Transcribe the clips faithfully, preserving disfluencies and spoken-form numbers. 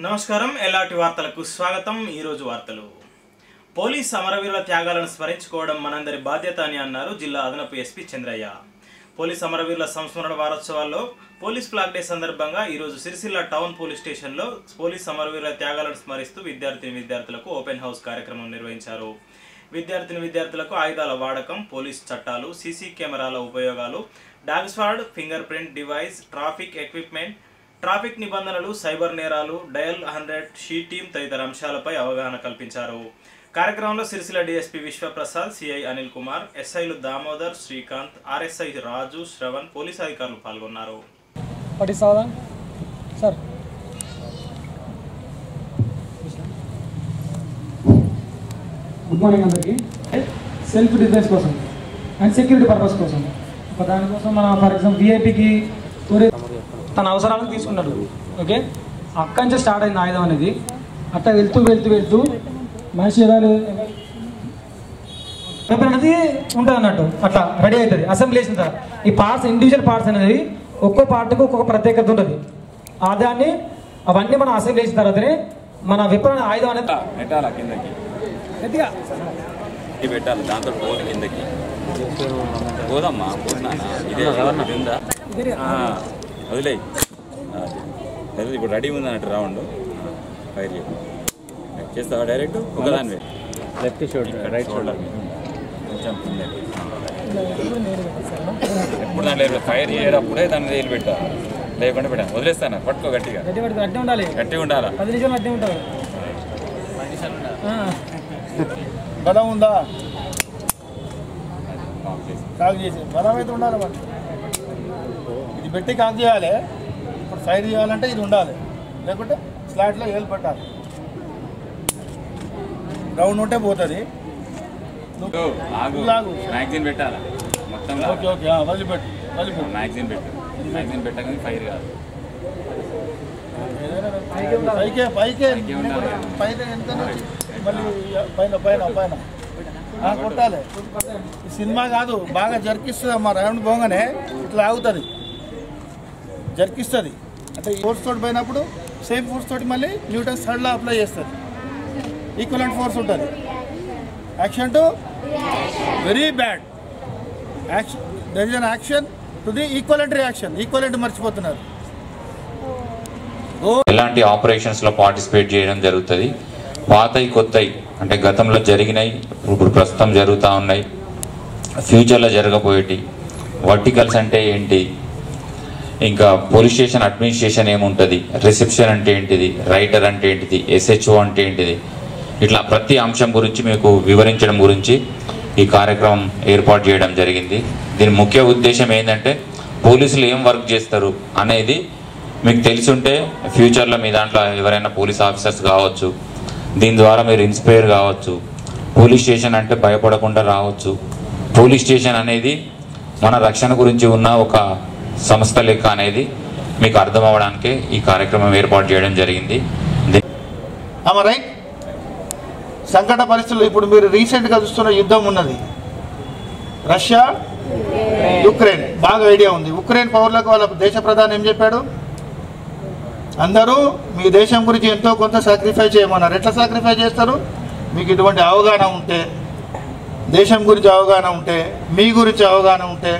నమస్కారం ఎలాంటి వార్తలకు స్వాగతం। ఈ రోజు వార్తలు పోలీస్ అమరవీరుల త్యాగాలను స్మరించుకోవడం మనందరి బాధ్యత అని అన్నారు జిల్లా అదనపు ఎస్పీ చంద్రయ్య। పోలీస్ అమరవీరుల సంస్మరణ వారోత్సవాల్లో పోలీస్ ఫ్లాగ్ డే సందర్భంగా ఈ రోజు సిరిసిల్ల టౌన్ పోలీస్ స్టేషన్లో పోలీస్ అమరవీరుల త్యాగాలను స్మరిస్తూ విద్యార్థిని విద్యార్థులకు ఓపెన్ హౌస్ కార్యక్రమం నిర్వహించారు। విద్యార్థిని విద్యార్థులకు ఆయుధాల వాడకం, పోలీస్ చట్టాలు, సీసీ కెమెరాల ఉపయోగాలు, dog squad, finger print device, traffic equipment, traffic నిబంధనలు, సైబర్ నేరాలు, డయల్ హండ్రెడ్, షీ టీమ్ తదితర అంశాలపై అవగాహన కల్పించారు। కార్యక్రమంలో సిరిసిల్ల డీఎస్పీ విశ్వప్రసాద్, సిఐ అనిల్ కుమార్, ఎస్ఐలు దామోదర్, శ్రీకాంత్, ఆర్ఎస్ఐ రాజు, శ్రవణ్, పోలీసు అధికారులు పాల్గొన్నారు। గుడ్ మార్నింగ్ అందరికీ। సెల్ఫ్ డిఫెన్స్ కోసం అండ్ సెక్యూరిటీ పర్పస్ కోసం దానికోసం మన ఫర్ ఎగ్జాంపుల్ విఐపికి తన అవసరాలను తీసుకున్నాడు। ఓకే, అక్కడి నుంచి స్టార్ట్ అయింది ఆయుధం అనేది। అట్లా వెళ్తూ వెళ్తూ వెళ్తూ మనిషి ఏదాలు పేపర్ అనేది ఉంటుంది అన్నట్టు, అట్లా రెడీ అవుతుంది అసెంబ్లీ చేసిన తర్వాత। ఈ పార్ట్స్ ఇండివిజువల్ పార్ట్స్ అనేది ఒక్కో పార్ట్కి ఒక్కొక్క ప్రత్యేకత ఉంటుంది। ఆ దాన్ని అవన్నీ మనం అసెంబ్లీ చేసిన తర్వాతనే మన విప్లవ ఆయుధం అనేది పెట్టాలి కిందకి పెట్టాలి, దాంతో పోదు కిందకి పోదమ్మా పోతున్నా ఇదే ఉందా వదిలే ఇప్పుడు రెడీ ఉంది అన్నట్టు రౌండ్ ఫైర్ చేస్తావా డైరెక్ట్ ఒకదాని లెఫ్ట్ షోల్డర్ రైట్ షోల్డర్ కొంచెం కింద ఎప్పుడు దాంట్లో ఫైర్ చేయడప్పుడే దాన్ని వేలు పెట్టా, లేకుండా పెట్టాను వదిలేస్తాను పట్టుకో గట్టిగా గట్టిగా ఉండాలా బలం ఉందా కాక్ చేసి బలం అయితే ఉండాలి మరి ఇది పెట్టి కాక్ చేయాలి। ఇప్పుడు ఫైర్ చేయాలంటే ఇది ఉండాలి, లేకుంటే స్లాట్లో ఏలు పెట్టాలి, రౌండ్ ఉంటే పోతుంది। మ్యాగ్జిన్ పెట్టాలా మొత్తం ఓకే ఓకే వదిలిపెట్టు వదిలిపెట్టు మ్యాగ్జిన్ పెట్టు మ్యాగ్జిన్ పెట్టగానే ఫైర్ కాదు పైకే పైకే పైన ఎంత మళ్ళీ పైన పైన పైన కొట్టాలి। ఈ సినిమా కాదు, బాగా జర్కిస్తుంది అమ్మా, రౌండ్ పోగానే ఇట్లా ఆగుతుంది జర్కిస్తుంది అంటే ఫోర్స్ తోటి పోయినప్పుడు సేమ్ ఫోర్స్ తోటి మళ్ళీ న్యూటన్స్ థర్డ్లో అప్లై చేస్తుంది, ఈక్వలెంట్ ఫోర్స్ ఉంటుంది। Action to very bad action, there is an action to the equivalent reaction, equivalent మర్చిపోతున్నారు। ఎలాంటి ఆపరేషన్స్లో పార్టిసిపేట్ చేయడం జరుగుతుంది, పాతయి కొత్తయి అంటే గతంలో జరిగినాయి, ఇప్పుడు ప్రస్తుతం జరుగుతూ ఉన్నాయి, ఫ్యూచర్లో జరగబోయేటి, వర్టికల్స్ అంటే ఏంటి, ఇంకా పోలీస్ స్టేషన్ అడ్మినిస్ట్రేషన్ ఏముంటుంది, రిసెప్షన్ అంటే ఏంటిది, రైటర్ అంటే ఏంటిది, ఎస్హెచ్ఓ అంటే ఏంటిది, ఇట్లా ప్రతి అంశం గురించి మీకు వివరించడం గురించి ఈ కార్యక్రమం ఏర్పాటు చేయడం జరిగింది। దీని ముఖ్య ఉద్దేశం ఏంటంటే పోలీసులు ఏం వర్క్ చేస్తారు అనేది మీకు తెలిసి ఉంటే ఫ్యూచర్లో మీ దాంట్లో ఎవరైనా పోలీస్ ఆఫీసర్స్ కావచ్చు, దీని ద్వారా మీరు ఇన్స్పైర్ కావచ్చు, పోలీస్ స్టేషన్ అంటే భయపడకుండా రావచ్చు। పోలీస్ స్టేషన్ అనేది మన రక్షణ గురించి ఉన్న ఒక సంస్థ లెక్క అనేది మీకు అర్థం అవ్వడానికే ఈ కార్యక్రమం ఏర్పాటు చేయడం జరిగింది। రైట్, సంకట పరిస్థితులు ఇప్పుడు మీరు రీసెంట్గా చూస్తున్న యుద్ధం ఉన్నది, రష్యా యుక్రెయిన్ బాగా ఐడియా ఉంది। ఉక్రెయిన్ పౌరులకు వాళ్ళ దేశ ప్రధాని ఏం చెప్పాడు, అందరూ మీ దేశం గురించి ఎంతో కొంత సాక్రిఫై చేయమన్నారు। ఎట్లా సాక్రిఫై చేస్తారు, మీకు ఇటువంటి అవగాహన ఉంటే, దేశం గురించి అవగాహన ఉంటే, మీ గురించి అవగాహన ఉంటే,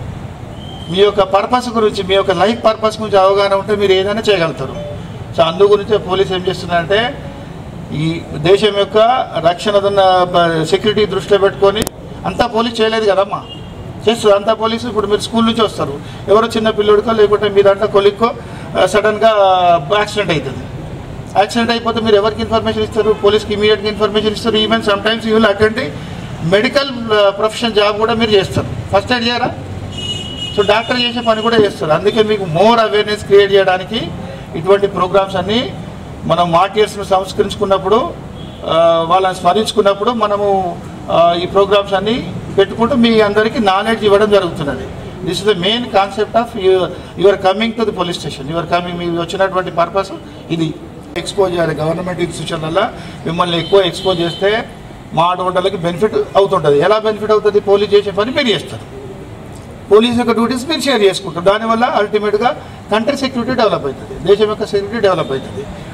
మీ యొక్క పర్పస్ గురించి, మీ యొక్క లైఫ్ పర్పస్ గురించి అవగాహన ఉంటే మీరు ఏదైనా చేయగలుగుతారు। సో అందు గురించి పోలీసు ఏం చేస్తున్నారంటే ఈ దేశం యొక్క రక్షణ సెక్యూరిటీ దృష్టిలో పెట్టుకొని, అంతా పోలీసు చేయలేదు కదమ్మా, చేస్తుంది అంతా పోలీసు। ఇప్పుడు మీరు స్కూల్ నుంచి వస్తారు, ఎవరో చిన్న పిల్లోడికో లేకుంటే మీ దాంట్లో కొలిక్కో సడన్గా యాక్సిడెంట్ అవుతుంది, యాక్సిడెంట్ అయిపోతే మీరు ఎవరికి ఇన్ఫర్మేషన్ ఇస్తారు, పోలీస్కి ఇమీడియట్గా ఇన్ఫర్మేషన్ ఇస్తారు। Even some times you will attend medical profession job కూడా మీరు చేస్తారు, ఫస్ట్ ఎయిడ్ చేయరా, సో డాక్టర్ చేసే పని కూడా చేస్తారు। అందుకే మీకు మోర్ అవేర్నెస్ క్రియేట్ చేయడానికి ఇటువంటి ప్రోగ్రామ్స్ అన్నీ మనం మార్టియర్స్ను సంస్కరించుకున్నప్పుడు, వాళ్ళని స్మరించుకున్నప్పుడు మనము ఈ ప్రోగ్రామ్స్ అన్నీ పెట్టుకుంటూ మీ అందరికీ నాలెడ్జ్ ఇవ్వడం జరుగుతున్నది। This is the main concept of your coming to the police station, your coming మీ వచ్చినటువంటి పర్పస్ ఇది। ఎక్స్పోజ్ చేయాలి, గవర్నమెంట్ ఇన్స్టిట్యూషన్ వల్ల మిమ్మల్ని ఎక్కువ ఎక్స్పోజ్ చేస్తే మా ఆడవాళ్ళకి బెనిఫిట్ అవుతుంటుంది। ఎలా బెనిఫిట్ అవుతుంది, పోలీస్ చేసే పని మీరు చేస్తారు, పోలీస్ యొక్క డ్యూటీస్ మీరు షేర్ చేసుకుంటారు, దానివల్ల అల్టిమేట్గా కంట్రీ సెక్యూరిటీ డెవలప్ అవుతుంది, దేశం యొక్క సెక్యూరిటీ డెవలప్ అవుతుంది।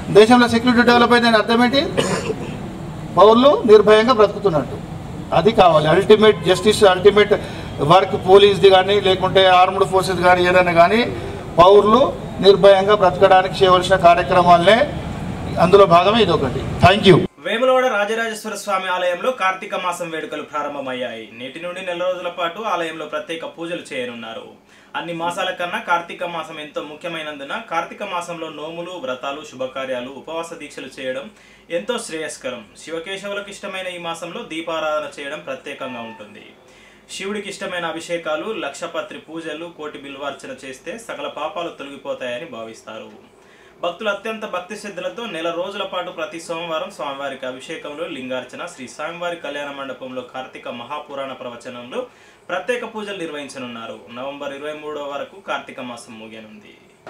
దేశంలో సెక్యూరిటీ డెవలప్ అయిందని అర్థం ఏంటి? పౌరులు నిర్భయంగా బ్రతుకుతున్నట్టు. అది కావాలి. అల్టిమేట్ జస్టిస్, అల్టిమేట్ వర్క్ పోలీస్ది కానీ లేకుంటే ఆర్మ్డ్ ఫోర్సెస్ కానీ ఏదైనా కానీ పౌరులు నిర్భయంగా బ్రతకడానికి చేయవలసిన కార్యక్రమాలనే అందులో భాగమే ఇది ఒకటి. Thank you. వేములవాడ రాజరాజేశ్వర స్వామి ఆలయంలో కార్తీక మాసం వేడుకలు ప్రారంభమయ్యాయి. నేటి నుండి నెల రోజుల పాటు ఆలయంలో ప్రత్యేక పూజలు చేయనున్నారు. అన్ని మాసాల కన్నా కార్తీక మాసం ఎంతో ముఖ్యమైనందున కార్తీక మాసంలో నోములు, వ్రతాలు, శుభకార్యాలు, ఉపవాస దీక్షలు చేయడం ఎంతో శ్రేయస్కరం. శివకేశవులకు ఇష్టమైన ఈ మాసంలో దీపారాధన చేయడం ప్రత్యేకంగా ఉంటుంది. శివుడికి ఇష్టమైన అభిషేకాలు, లక్షపత్రి పూజలు, కోటి బిల్వార్చన చేస్తే సకల పాపాలు తొలగిపోతాయని భావిస్తారు. భక్తులు అత్యంత భక్తి శ్రద్ధలతో నెల రోజుల పాటు ప్రతి సోమవారం స్వామివారికి అభిషేకంలో, లింగార్చన, శ్రీ స్వామివారి కళ్యాణ మండపంలో కార్తీక మహాపురాణ ప్రవచనంలో ప్రత్యేక పూజలు నిర్వహించనున్నారు. నవంబర్ ఇరవై మూడో వరకు కార్తీక మాసం ముగియనుంది.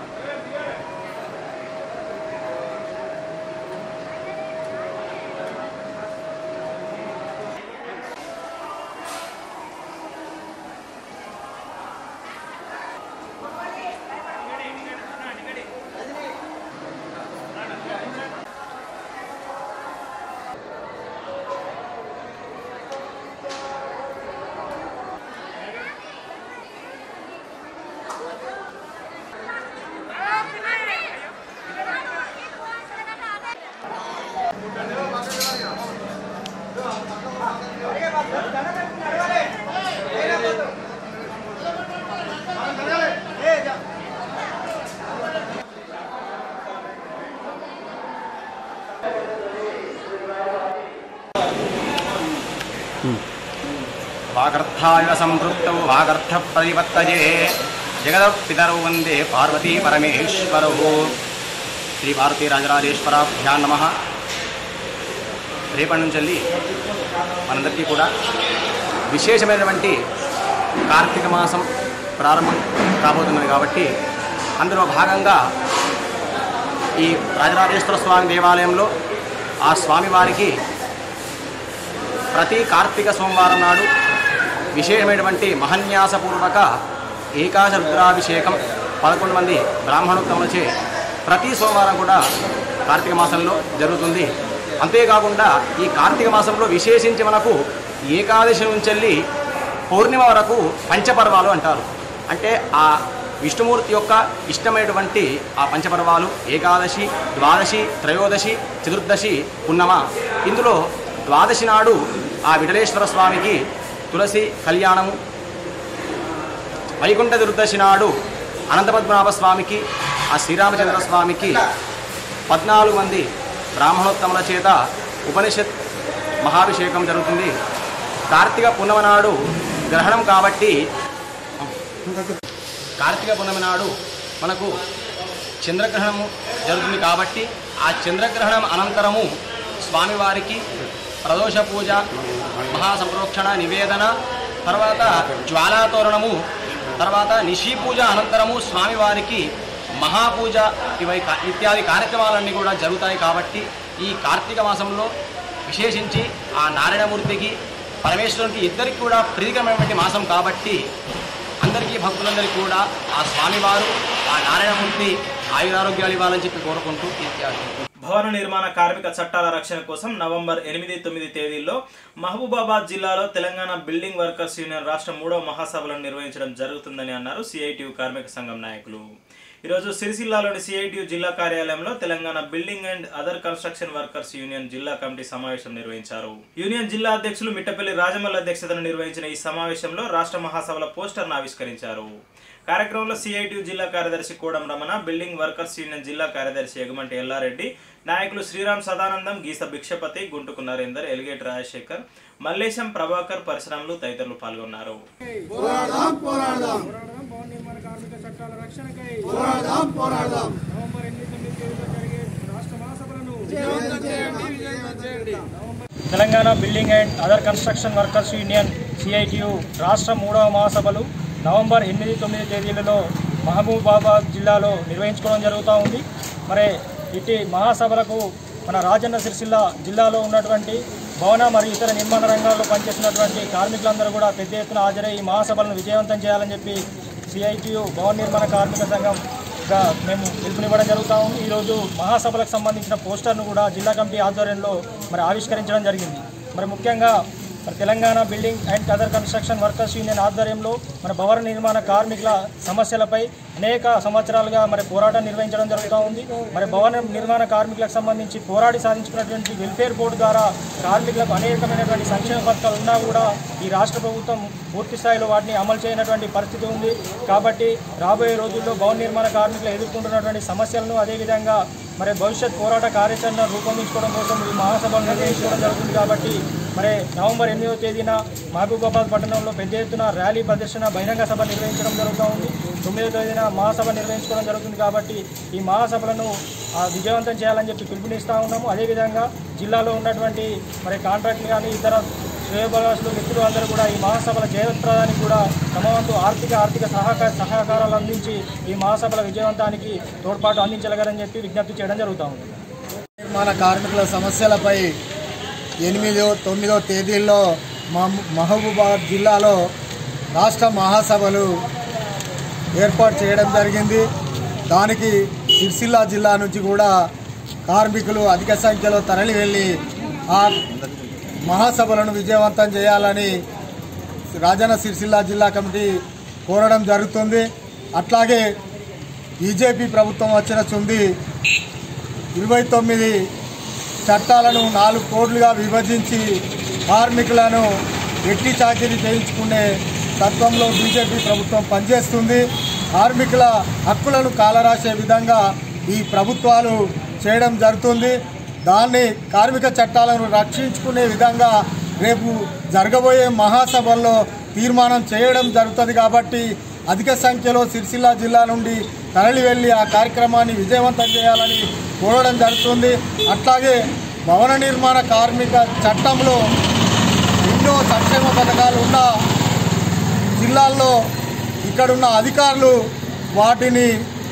వాగర్థాయ సంపృక్తౌ వాగర్థ ప్రతిపత్తయే జగదపితరౌ వందే పార్వతీ పరమేశ్వరౌ. శ్రీ పార్వతీ రాజరాజేశ్వరాభ్యాం నమః. రేపటి నుంచి మనందరికీ కూడా విశేషమైనటువంటి కార్తీక మాసం ప్రారంభం కాబోతున్నది కాబట్టి అందులో భాగంగా ఈ రాజరాజేశ్వర స్వామి దేవాలయంలో ఆ స్వామివారికి ప్రతి కార్తీక సోమవారం నాడు విశేషమైనటువంటి మహన్యాసపూర్వక ఏకాశ రుద్రాభిషేకం పదకొండు మంది బ్రాహ్మణోత్తములచే ప్రతి సోమవారం కూడా కార్తీక మాసంలో జరుగుతుంది. అంతేకాకుండా ఈ కార్తీక మాసంలో విశేషించి మనకు ఏకాదశి నుంచి పౌర్ణిమ వరకు పంచపర్వాలు అంటారు. అంటే ఆ విష్ణుమూర్తి యొక్క ఇష్టమైనటువంటి ఆ పంచపర్వాలు ఏకాదశి, ద్వాదశి, త్రయోదశి, చతుర్దశి, పున్నమ. ఇందులో ద్వాదశి నాడు ఆ విఠలేశ్వర స్వామికి తులసి కళ్యాణము, వైకుంఠ చతుర్దశి నాడు అనంతపద్మనాభ స్వామికి ఆ శ్రీరామచంద్ర స్వామికి పద్నాలుగు మంది బ్రాహ్మణోత్తముల చేత ఉపనిషత్ మహాభిషేకం జరుగుతుంది. కార్తీక పున్నమ నాడు గ్రహణం కాబట్టి కార్తీక పున్నమి నాడు మనకు చంద్రగ్రహణము జరుగుతుంది కాబట్టి ఆ చంద్రగ్రహణం అనంతరము స్వామివారికి ప్రదోష పూజ, మహాసంప్రోక్షణ, నివేదన, తర్వాత జ్వాలాతోరణము, తర్వాత నిషి పూజ అనంతరము స్వామివారికి మహాపూజ ఇవై ఇత్యాది కార్యక్రమాలన్నీ కూడా జరుగుతాయి. కాబట్టి ఈ కార్తీక మాసంలో విశేషించి ఆ నారాయణమూర్తికి పరమేశ్వరునికి ఇద్దరికి కూడా ప్రీతికరమైనటువంటి మాసం కాబట్టి అందరికీ భక్తులందరికీ కూడా ఆ స్వామివారు ఆ నారాయణమూర్తి ఆయురారోగ్యాలు ఇవ్వాలని చెప్పి కోరుకుంటూ ఇత్యాది. భవన నిర్మాణ కార్మిక చట్టాల రక్షణ కోసం నవంబర్ ఎనిమిది తొమ్మిది తేదీల్లో మహబూబాబాద్ జిల్లాలో తెలంగాణ బిల్డింగ్ వర్కర్స్ యూనియన్ రాష్ట్ర మూడవ మహాసభలను నిర్వహించడం జరుగుతుందని అన్నారు సిఐటియు కార్మిక సంఘం నాయకులు. ఈరోజు సిరిసిల్లాలోని సిఐటియు జిల్లా కార్యాలయంలో Telangana building and other construction workers union జిల్లా కమిటీ సమావేశం నిర్వహించారు. యూనియన్ జిల్లా అధ్యక్షులు మిట్టపల్లి రాజమల్ల అధ్యక్షతన నిర్వహించిన ఈ సమావేశంలో రాష్ట్ర మహాసభల పోస్టర్ను ఆవిష్కరించారు. కార్యక్రమంలో సిఐటియు జిల్లా కార్యదర్శి Kodam Ramana, building workers union జిల్లా కార్యదర్శి ఎగుమంటి ఎల్లారెడ్డి, నాయకులు శ్రీరామ్ సదానందం, గీస భిక్షపతి, గుంటుకు నరేందర్, ఎలిగేట్ రాజశేఖర్, మల్లేశం, ప్రభాకర్, పరశురాములు తదితరులు పాల్గొన్నారు. Telangana building and other construction workers union CITU రాష్ట్ర మూడవ మహాసభలు నవంబర్ ఎనిమిది తొమ్మిది తేదీలలో మహబూబాబాద్ జిల్లాలో నిర్వహించుకోవడం జరుగుతూ ఉంది. మరి ఇటు మహాసభలకు మన రాజన్న సిరిసిల్ల జిల్లాలో ఉన్నటువంటి భవన మరియు ఇతర నిర్మాణ రంగాల్లో పనిచేస్తున్నటువంటి కార్మికులందరూ కూడా పెద్ద ఎత్తున హాజరై ఈ మహాసభలను విజయవంతం చేయాలని చెప్పి సిఐటియు భవన నిర్మాణ కార్మిక సంఘం గా మేము పిలుపునివ్వడం జరుగుతూ ఉంది. ఈరోజు మహాసభలకు సంబంధించిన పోస్టర్ను కూడా జిల్లా కమిటీ ఆధ్వర్యంలో మరి ఆవిష్కరించడం జరిగింది. మరి ముఖ్యంగా మరి Telangana building and other construction workers union ఆధ్వర్యంలో మన భవన నిర్మాణ కార్మికుల సమస్యలపై అనేక సంవత్సరాలుగా మరి పోరాటం నిర్వహించడం జరుగుతూ ఉంది. మరి భవన నిర్మాణ కార్మికులకు సంబంధించి పోరాడి సాధించుకున్నటువంటి వెల్ఫేర్ బోర్డు ద్వారా కార్మికులకు అనేకమైనటువంటి సంక్షేమ పథకాలు ఉన్నా కూడా ఈ రాష్ట్ర ప్రభుత్వం పూర్తి స్థాయిలో వాటిని అమలు చేయనటువంటి పరిస్థితి ఉంది. కాబట్టి రాబోయే రోజుల్లో భవన నిర్మాణ కార్మికులు ఎదుర్కొంటున్నటువంటి సమస్యలను అదేవిధంగా మరి భవిష్యత్ పోరాట కార్యాచరణ రూపొందించుకోవడం కోసం ఈ మహాసభలు నిర్వహించుకోవడం జరుగుతుంది. కాబట్టి మరి నవంబర్ ఎనిమిదవ తేదీన మహబూబాబాద్ పట్టణంలో పెద్ద ఎత్తున ర్యాలీ ప్రదర్శన బహిరంగ సభ నిర్వహించడం జరుగుతూ ఉంది. తొమ్మిదవ తేదీన మహాసభ నిర్వహించుకోవడం జరుగుతుంది. కాబట్టి ఈ మహాసభలను విజయవంతం చేయాలని చెప్పి పిలుపునిస్తూ ఉన్నాము. అదేవిధంగా జిల్లాలో ఉన్నటువంటి మరి కాంట్రాక్టులు కానీ ఇతర శ్రేయోభిలాషులు మిత్రులు అందరూ కూడా ఈ మహాసభల జయప్రదానికి కూడా తమ వంతు ఆర్థిక ఆర్థిక సహకార సహకారాలు అందించి ఈ మహాసభల విజయవంతానికి తోడ్పాటు అందించగలరని చెప్పి విజ్ఞప్తి చేయడం జరుగుతూ ఉంది. నిర్మాణ కార్మికుల సమస్యలపై ఎనిమిదో తొమ్మిదో తేదీల్లో మహబూబాబాద్ జిల్లాలో రాష్ట్ర మహాసభలు ఏర్పాటు చేయడం జరిగింది. దానికి సిరిసిల్ల జిల్లా నుంచి కూడా కార్మికులు అధిక సంఖ్యలో తరలి వెళ్ళి ఆ మహాసభలను విజయవంతం చేయాలని రాజన్న సిరిసిల్ల జిల్లా కమిటీ కోరడం జరుగుతుంది. అట్లాగే బీజేపీ ప్రభుత్వం వచ్చిన చుంది ఇరవై తొమ్మిది చట్టాలను నాలుగు కోట్లుగా విభజించి కార్మికులను వెట్టి చాకిరీ చేయించుకునే తత్వంలో బీజేపీ ప్రభుత్వం పనిచేస్తుంది. కార్మికుల హక్కులను కాలరాసే విధంగా ఈ ప్రభుత్వాలు చేయడం జరుగుతుంది. దాన్ని కార్మిక చట్టాలను రక్షించుకునే విధంగా రేపు జరగబోయే మహాసభల్లో తీర్మానం చేయడం జరుగుతుంది. కాబట్టి అధిక సంఖ్యలో సిరిసిల్ల జిల్లా నుండి తరలి వెళ్ళి ఆ కార్యక్రమాన్ని విజయవంతం చేయాలని కోరడం జరుగుతుంది. అట్లాగే భవన నిర్మాణ కార్మిక చట్టంలో ఎన్నో సంక్షేమ పథకాలు ఉన్న జిల్లాల్లో ఇక్కడున్న అధికారులు వాటిని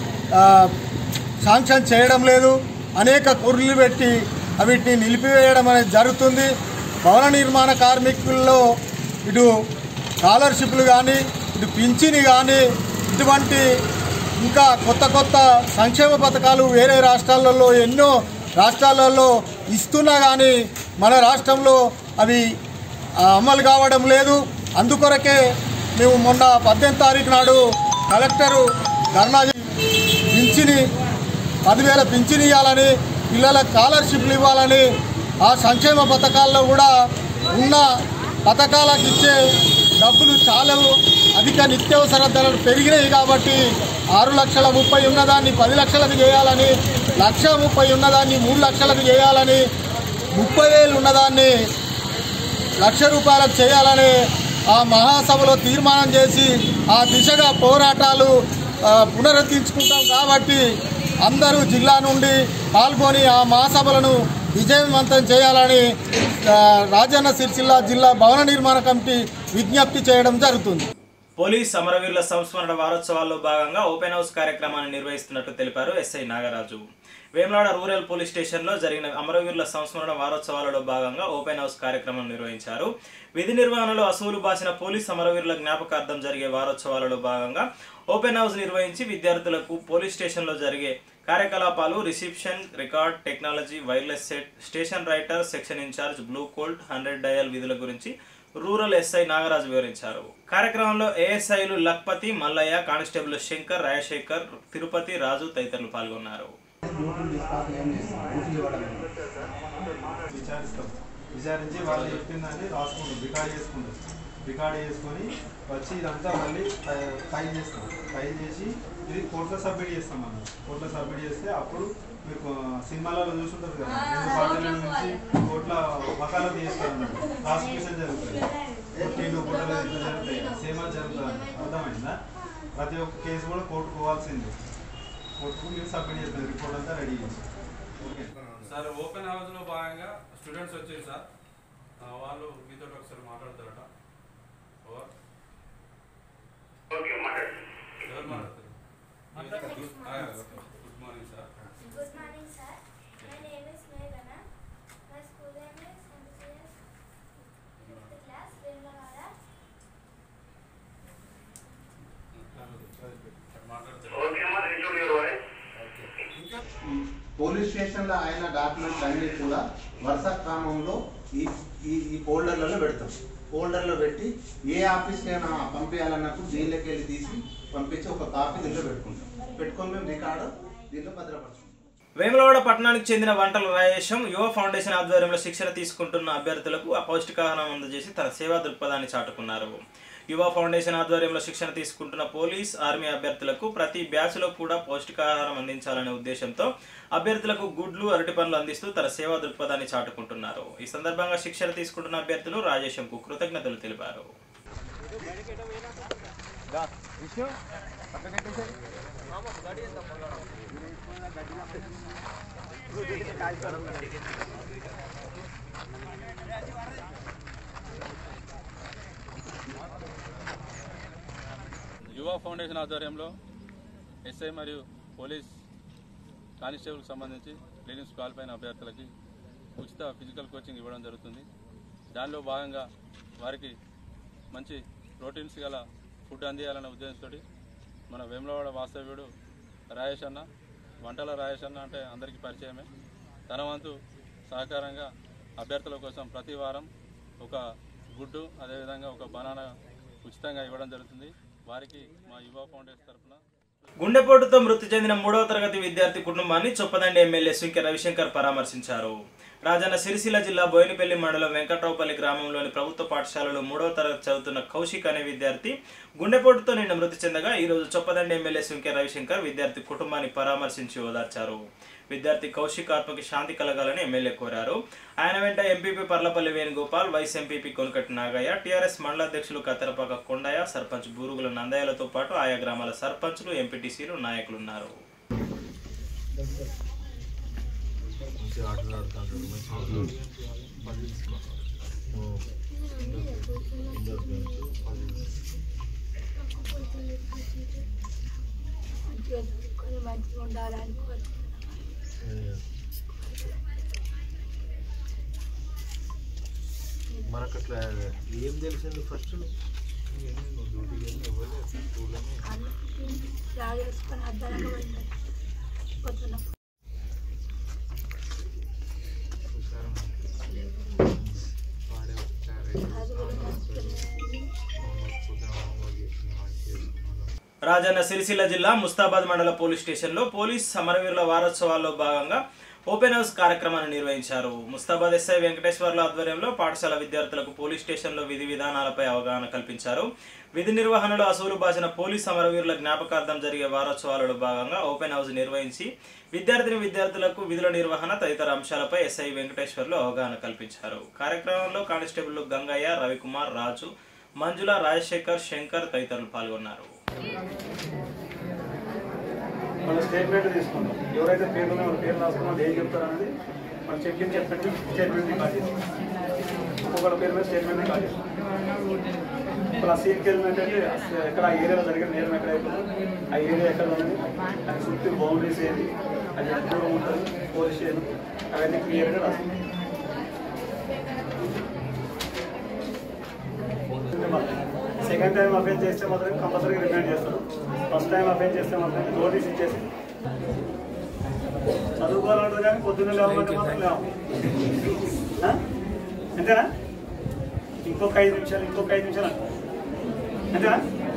శాంక్షన్ చేయడం లేదు. అనేక కుర్రలు పెట్టి వీటిని నిలిపివేయడం అనేది జరుగుతుంది. భవన నిర్మాణ కార్మికుల్లో ఇటు స్కాలర్షిప్లు కానీ ఇటు పింఛని కానీ ఇటువంటి ఇంకా కొత్త కొత్త సంక్షేమ పథకాలు వేరే రాష్ట్రాలలో ఎన్నో రాష్ట్రాలలో ఇస్తున్నా కానీ మన రాష్ట్రంలో అవి అమలు కావడం లేదు. అందుకొరకే మేము మొన్న పద్దెనిమిది తారీఖు నాడు కలెక్టరు ధర్నా పింఛని పదివేల పింఛని ఇవ్వాలని పిల్లలకు స్కాలర్షిప్లు ఇవ్వాలని ఆ సంక్షేమ పథకాల్లో కూడా ఉన్న పథకాలకు ఇచ్చే డబ్బులు చాలా అధిక నిత్యావసర ధరలు పెరిగినాయి. కాబట్టి ఆరు లక్షల ముప్పై ఉన్నదాన్ని పది లక్షలకు చేయాలని, లక్ష ముప్పై ఉన్నదాన్ని మూడు లక్షలకు చేయాలని, ముప్పై వేలు ఉన్నదాన్ని లక్ష రూపాయలకు చేయాలని ఆ మహాసభలో తీర్మానం చేసి ఆ దిశగా పోరాటాలు పునరుద్ధరించుకుంటాం. కాబట్టి అందరూ జిల్లా నుండి పాల్గొని ఆ మహాసభలను విజయవంతం చేయాలని రాజన్న సిరిసిల్ల జిల్లా భవన నిర్మాణ కమిటీ విజ్ఞప్తి చేయడం జరుగుతుంది. పోలీస్ అమరవీరుల సంస్మరణ వారోత్సవాల్లో భాగంగా ఓపెన్ హౌస్ కార్యక్రమాన్ని నిర్వహిస్తున్నట్టు తెలిపారు SI Nagaraju. Vemulawada rural police స్టేషన్లో జరిగిన అమరవీరుల సంస్మరణ వారోత్సవాలలో భాగంగా ఓపెన్ హౌస్ కార్యక్రమం నిర్వహించారు. విధి నిర్వహణలో అసూలు బాసిన పోలీస్ అమరవీరుల జ్ఞాపకార్థం జరిగే వారోత్సవాలలో భాగంగా ఓపెన్ హౌస్ నిర్వహించి విద్యార్థులకు పోలీస్ స్టేషన్లో జరిగే కార్యకలాపాలు, reception, record, technology, wireless set, station writer, section incharge, blue colt, hundred dial విధుల గురించి రూరల్ ఎస్ఐ నాగరాజు వివరించారు. కార్యక్రమంలో ఏఎస్ఐలు లక్పతి, మల్లయ్య, కానిస్టేబుల్ శంకర్, రాజశేఖర్, తిరుపతి, రాజు తదితరులు పాల్గొన్నారు. విచారించి వాళ్ళు చెప్పిందని రాసుకుంటాం, రికార్డ్ చేసుకుంటాం. రికార్డ్ చేసుకొని వచ్చి ఇదంతా మళ్ళీ ఫైల్ చేస్తాం. ఫైల్ చేసి ఇది కోర్టులో సబ్మిట్ చేస్తాం. మనం కోర్టులో సబ్మిట్ చేస్తే అప్పుడు మీకు సినిమాలలో చూసుంటారు కదా, రెండు పార్టీల నుంచి కోర్టులో వకాలత్ చేస్తారు అన్నట్టు, ప్రాసిక్యూషన్ జరుగుతుంది. కొట్టిండు గుట్టలు ఇట్లా జరుగుతాయి, సేమా జరుగుతుంది. అర్థమైందా? ప్రతి ఒక్క కేసు కూడా కోర్టుకు పోవాల్సిందే. కోర్టుకు మీరు సబ్మిట్ చేస్తారు, రిపోర్ట్ అంతా రెడీ చేసి. ఓకే సార్, ఓపెన్ హౌస్లో భాగంగా స్టూడెంట్స్ వచ్చారు సార్, వాళ్ళు మీతో ఒకసారి మాట్లాడతారట. ఎవరు మాట్లాడతారు? Good morning sir. Good morning, sir. My name is Meghana. My school name is M C S fifth class, Vemulavada. మాట్లాడతారు. Okay, ma, resume your voice. స్టేషన్లో ఆయన డాక్యుమెంట్స్ అన్నీ కూడా వరుస క్రమంలో ఈ ఈ ఈ ఫోల్డర్లలో పెడతాం. ఫోల్డర్లో పెట్టి ఏ ఆఫీస్కైనా పంపించాలన్నప్పుడు దీనిలోకి వెళ్ళి తీసి పంపించి ఒక కాపీ దీనిలో పెట్టుకుంటాం. పెట్టుకొని మేము రికార్డు దీనిలో భద్రపరుచుకుంటాం. వేములవాడ పట్టణానికి చెందిన వంటల రాయేశం యువ ఫౌండేషన్ ఆధ్వర్యంలో శిక్షణ తీసుకుంటున్న అభ్యర్థులకు అపౌష్టికాహారం అందజేసి తన సేవా దృక్పథాన్ని చాటుకున్నారు. యువ ఫౌండేషన్ ఆధ్వర్యంలో శిక్షణ తీసుకుంటున్న పోలీస్, ఆర్మీ అభ్యర్థులకు ప్రతి బ్యాచ్లో కూడా పౌష్టికాహారం అందించాలనే ఉద్దేశంతో అభ్యర్థులకు గుడ్లు, అరటి పండ్లు అందిస్తూ తన సేవా దృక్పథాన్ని చాటుకుంటున్నారు. ఈ సందర్భంగా శిక్షణ తీసుకుంటున్న అభ్యర్థులు రాజేశంకు కృతజ్ఞతలు తెలిపారు. యువ ఫౌండేషన్ ఆధ్వర్యంలో ఎస్ఐ మరియు పోలీస్ కానిస్టేబుల్కి సంబంధించి క్లీనింగ్స్ క్వాలిఫైన అభ్యర్థులకి ఉచిత ఫిజికల్ కోచింగ్ ఇవ్వడం జరుగుతుంది. దానిలో భాగంగా వారికి మంచి ప్రోటీన్స్ గల ఫుడ్ అందియాలనే ఉద్దేశంతో మన వేములవాడ వాస్తవ్యుడు రాయేష్ అన్న, వంటల రాయేష్ అన్న అంటే అందరికీ పరిచయమే, తన వంతు సహకారంగా అభ్యర్థుల కోసం ప్రతి వారం ఒక గుడ్డు అదేవిధంగా ఒక బనానా ఉచితంగా ఇవ్వడం జరుగుతుంది. వారికి మా యువ ఫౌండేషన్ తరఫున గుండెపోటుతో మృతి చెందిన మూడవ తరగతి విద్యార్థి కుటుంబాన్ని చొప్పదండి ఎమ్మెల్యే సుంకె రవిశంకర్ పరామర్శించారు. రాజన్న సిరిసిల్ల జిల్లా బోయినపల్లి మండలం వెంకట్రావుపల్లి గ్రామంలోని ప్రభుత్వ పాఠశాలలో మూడవ తరగతి చదువుతున్న కౌశిక్ అనే విద్యార్థి గుండెపోటుతో నిన్న మృతి చెందగా ఈరోజు చొప్పదండి ఎమ్మెల్యే సుంకె రవిశంకర్ విద్యార్థి కుటుంబాన్ని పరామర్శించి ఓదార్చారు. విద్యార్థి కౌశిక్ ఆత్మకి శాంతి కలగాలని ఎమ్మెల్యే కోరారు. ఆయన వెంట MPP Parlapalli Venugopal, vice MPP Konakati Nagaiah, TRS మండల అధ్యక్షులు కత్తెరపాక కొండయ్య, సర్పంచ్ బూరుగుల నందయ్యలతో పాటు ఆయా గ్రామాల సర్పంచులు, ఎంపీటీసీలు, నాయకులున్నారు. మనకు అట్లా ఏం తెలిసింది ఫస్ట్ రాజన్న సిరిసిల్ల జిల్లా ముస్తాబాద్ మండల పోలీస్ స్టేషన్లో పోలీస్ సమరవీరుల వారోత్సవాల్లో భాగంగా ఓపెన్ హౌస్ కార్యక్రమాన్ని నిర్వహించారు. ముస్తాబాద్ ఎస్ఐ వెంకటేశ్వర్ల ఆధ్వర్యంలో పాఠశాల విద్యార్థులకు పోలీస్ స్టేషన్లో విధి విధానాలపై అవగాహన కల్పించారు. విధి నిర్వహణలో అసూలు బాసిన పోలీస్ సమరవీరుల జ్ఞాపకార్థం జరిగే వారోత్సవాలలో భాగంగా ఓపెన్ హౌస్ నిర్వహించి విద్యార్థిని విద్యార్థులకు విధుల నిర్వహణ తదితర అంశాలపై ఎస్ఐ వెంకటేశ్వర్లు అవగాహన కల్పించారు. కార్యక్రమంలో కానిస్టేబుల్ గంగయ్య, రవికుమార్, రాజు, మంజుల, రాజశేఖర్, శంకర్ తదితరులు పాల్గొన్నారు. వాళ్ళ స్టేట్మెంట్ తీసుకుంటాం. ఎవరైతే పేరు ఉన్నాయో వాళ్ళ పేరు రాసుకున్నాం, ఏం చెప్తారు అనేది మనం చెక్ ఇన్ చెప్పి స్టేట్మెంట్ని కాల్ చేస్తాం. ఒక్కొక్కళ్ళ పేరు మీద స్టేట్మెంట్ని కాల్ చేస్తాం. ఇప్పుడు ఆ సీట్కి వెళ్ళినట్టే ఎక్కడ ఆ ఏరియాలో జరిగిన నేరం ఎక్కడ అయిపోతుంది, ఆ ఏరియా ఎక్కడ ఉంది, అది చుట్టూ బౌండరీస్ ఏంటి, అది ఎంత దూరం ఉంటుంది, పోలీస్ స్టేషన్, అవన్నీ క్లియర్గా రాస్తాం. సెకండ్ టైం అఫెన్స్ చేస్తే మాత్రం కంపల్సరీగా రిమైండ్ చేస్తారు. ఫస్ట్ టైం అఫెన్స్ చేస్తే మాత్రం నోటీస్ ఇచ్చేసి చదువుకోవాలంటారు కానీ పొద్దున్న లేవమంటే మాత్రం లేవు. అంతేనా? ఇంకొక ఐదు నిమిషాలు ఇంకొక ఐదు నిమిషాలు అంతేనా?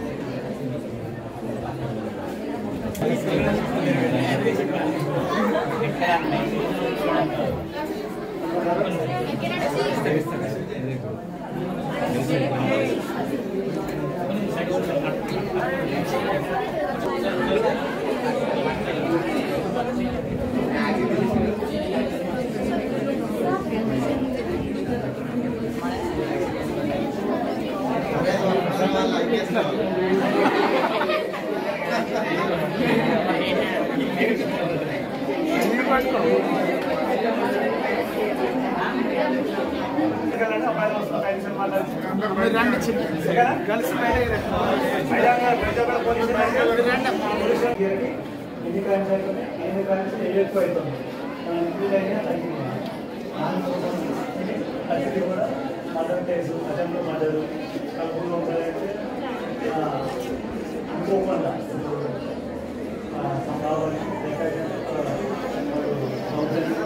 ఎన్ని క్రైమ్స్ అవుతున్నాయి, ఎన్ని క్రైమ్స్ ఎక్కువ అవుతుంది, అది కూడా మర్డర్ కేసు, అటెంప్ట్ మర్డరు, పూర్వం అయితే ఇంకోకుండా సంభావన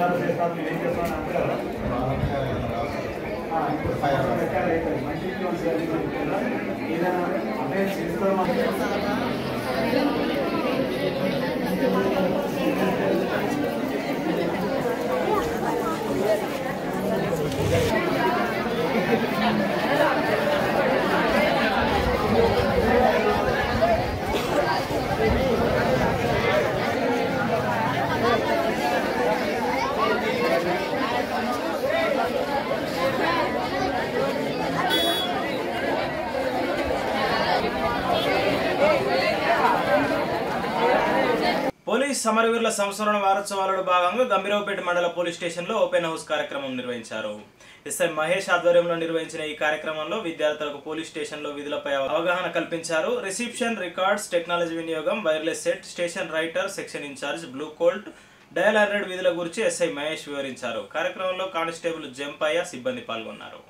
తెలంగాణ చేస్తాను ఏం చేస్తాను అంటే కదా మంచి ఏదైనా అంటే చేస్తాం పోలీస్ సమరవీరుల సంస్మరణ వారోత్సవాలలో భాగంగా గంభీరావుపేట మండల పోలీస్ స్టేషన్లో ఓపెన్ హౌస్ కార్యక్రమం నిర్వహించారు. ఎస్ఐ మహేష్ ఆధ్వర్యంలో నిర్వహించిన ఈ కార్యక్రమంలో విద్యార్థులకు పోలీస్ స్టేషన్లో విధులపై అవగాహన కల్పించారు. రిసెప్షన్, రికార్డ్స్, టెక్నాలజీ వినియోగం, wireless set, station writer, section incharge, blue colt, dial hundred విధుల గురించి ఎస్ఐ మహేష్ వివరించారు. కార్యక్రమంలో కానిస్టేబుల్ జంపయ్య సిబ్బంది పాల్గొన్నారు.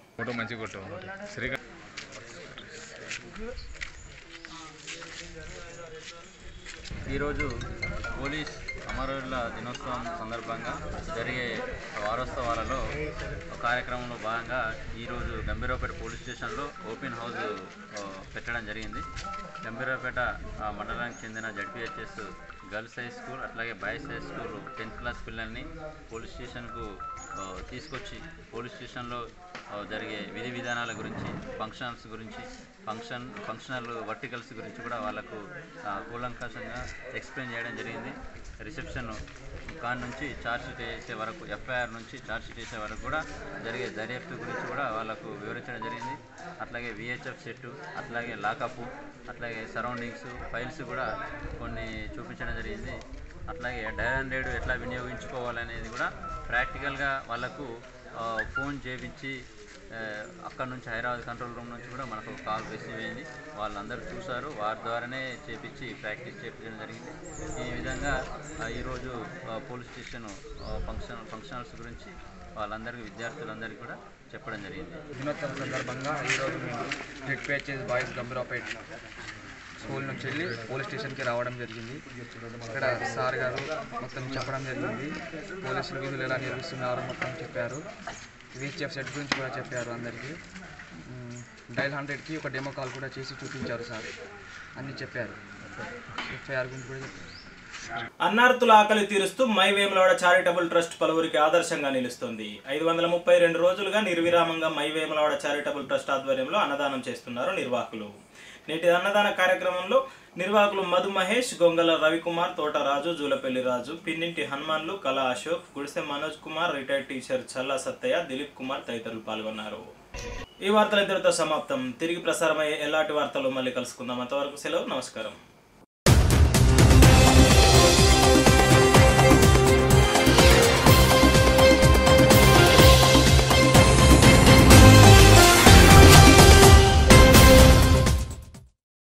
ఈరోజు పోలీస్ అమరవీరుల దినోత్సవం సందర్భంగా జరిగే వారోత్సవాలలో కార్యక్రమంలో భాగంగా ఈరోజు గంభీరావుపేట పోలీస్ స్టేషన్లో ఓపెన్ హౌస్ పెట్టడం జరిగింది. గంభీరావుపేట మండలానికి చెందిన జడ్పీహెచ్ఎస్ గర్ల్స్ హై స్కూల్ అట్లాగే boys high school tenth class పిల్లల్ని పోలీస్ స్టేషన్కు తీసుకొచ్చి పోలీస్ స్టేషన్లో జరిగే విధి విధానాల గురించి, ఫంక్షన్స్ గురించి, ఫంక్షన్ ఫంక్షనల్ వర్టికల్స్ గురించి కూడా వాళ్ళకు కూలంకషంగా ఎక్స్ప్లెయిన్ చేయడం జరిగింది. రిసెప్షన్ కాన్ నుంచి ఛార్జ్ షీట్ వేసే వరకు, ఎఫ్ఐఆర్ నుంచి ఛార్జ్ షీట్ వేసే వరకు కూడా జరిగే దర్యాప్తు గురించి కూడా వాళ్ళకు వివరించడం జరిగింది. అట్లాగే విహెచ్ఎఫ్ సెట్టు, అట్లాగే లాకప్, అట్లాగే సరౌండింగ్స్, ఫైల్స్ కూడా కొన్ని చూపించడం జరిగింది. అట్లాగే డయల్ హండ్రెడ్ ఎట్లా వినియోగించుకోవాలనేది కూడా ప్రాక్టికల్గా వాళ్ళకు ఫోన్ చేయించి అక్కడ నుంచి హైదరాబాద్ కంట్రోల్ రూమ్ నుంచి కూడా మనకు కాల్ రిసీవ్ అయింది. వాళ్ళందరూ చూశారు, వారి ద్వారానే చేపించి ప్రాక్టీస్ చేయించడం జరిగింది. ఈ విధంగా ఈరోజు పోలీస్ స్టేషన్ ఫంక్షన్ ఫంక్షనల్స్ గురించి వాళ్ళందరికీ విద్యార్థులందరికీ కూడా చెప్పడం జరిగింది. దినోత్సవం సందర్భంగా ఈరోజు మేము జెడ్పీహెచ్ఎస్ బాయ్స్ గంభీరావుపేట స్కూల్ నుంచి వెళ్ళి పోలీస్ స్టేషన్కి రావడం జరిగింది. ఇక్కడ సార్ గారు మొత్తం చెప్పడం జరిగింది. పోలీసులు విధులు ఎలా నిర్వహిస్తున్నారో మొత్తం చెప్పారు. విహెచ్ఎఫ్ సెట్ గురించి కూడా చెప్పారు అందరికీ. డైల్ హండ్రెడ్కి ఒక డెమో కాల్ కూడా చేసి చూపించారు సార్, అన్నీ చెప్పారు. ఎఫ్ఐఆర్ గురించి కూడా చెప్పారు. అన్నార్తుల ఆకలి తీరుస్తూ మై వేములవాడ చారిటబుల్ ట్రస్ట్ పలువురికి ఆదర్శంగా నిలుస్తుంది. ఐదు వందల ముప్పై రెండు రోజులుగా నిర్విరామంగా మై వేములవాడ చారిటబుల్ ట్రస్ట్ ఆధ్వర్యంలో అన్నదానం చేస్తున్నారు నిర్వాహకులు. నేటి అన్నదాన కార్యక్రమంలో నిర్వాహకులు మధు మహేష్, గొంగల రవికుమార్, తోటరాజు, జూలపల్లి రాజు, పిన్నింటి హనుమాన్లు, కళా అశోక్, గుడిసె మనోజ్ కుమార్, రిటైర్డ్ టీచర్ చల్లా సత్తయ్య, దిలీప్ కుమార్ తదితరులు పాల్గొన్నారు. ఈ వార్తలు ఇంతటితో సమాప్తం. తిరిగి ప్రసారమయ్యే ఎలాంటి వార్తలు మళ్ళీ కలుసుకుందాం. అంతవరకు సెలవు, నమస్కారం.